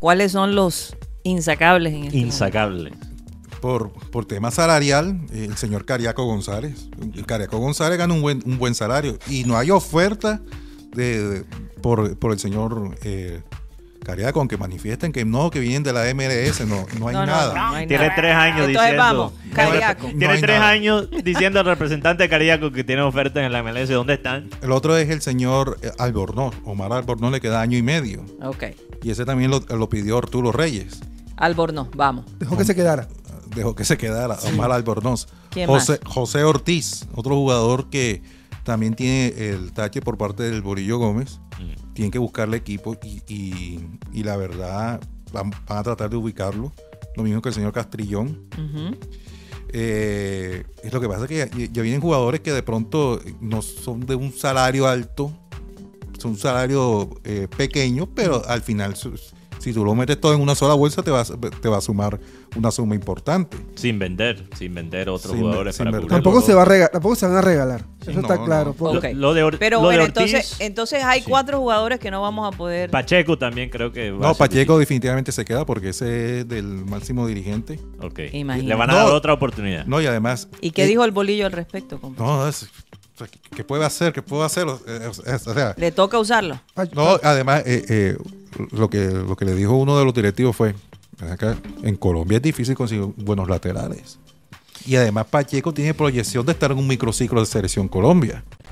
¿Cuáles son los insacables en este Insacable. Por tema salarial, el señor Cariaco González. El Cariaco González gana un buen salario y no hay oferta por el señor Cariaco, aunque manifiesten que no, que vienen de la MLS, no hay nada. No hay Tiene nada. 3 años Entonces diciendo. vamos, Cariaco. No Tiene hay 3 nada. años diciendo al representante de Cariaco que tiene ofertas en la MLS. ¿Dónde están? El otro es el señor Albornoz. Omar Albornoz le queda año y medio. Ok. Y ese también lo pidió Arturo Reyes. Albornoz, vamos. Dejó que se quedara. Dejó que se quedara Omar Albornoz. ¿Quién más? José Ortiz, otro jugador que también tiene el tache por parte del Borillo Gómez. Tienen que buscarle equipo y la verdad van a tratar de ubicarlo. Lo mismo que el señor Castrillón. Ujú. Es lo que pasa que ya vienen jugadores que de pronto no son de un salario alto, son un salario pequeño, pero al final si tú lo metes todo en una sola bolsa te va a sumar una suma importante. Sin vender otros Sin jugadores sin para vender. cubrir. Tampoco se van a regalar. Sí, Eso está no, claro. no. porque- Ok. Lo de Pero lo de bueno, Ortiz, entonces hay sí. 4 jugadores que no vamos a poder. Pacheco también creo que va a No, ser Pacheco definitivamente se queda porque ese es del máximo dirigente. difícil. Ok. Imagínate. Le van a No. dar otra oportunidad. No, y además... ¿Y qué dijo el bolillo al respecto, compa? No, ¿qué puede hacer? ¿Qué puedo hacer? O sea, ¿Le toca usarlo? no, además, lo que le dijo uno de los directivos fue, "Ven acá, en Colombia es difícil conseguir buenos laterales. Y además Pacheco tiene proyección de estar en un microciclo de Selección Colombia.